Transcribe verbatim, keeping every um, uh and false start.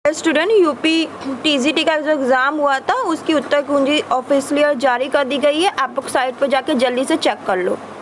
Student, UP TGT का जो exam हुआ था उसकी उत्तर कुंजी ऑफिशियली जारी कर दी गई है। आप लोग साइट पर जाके जल्दी से चेक कर लो।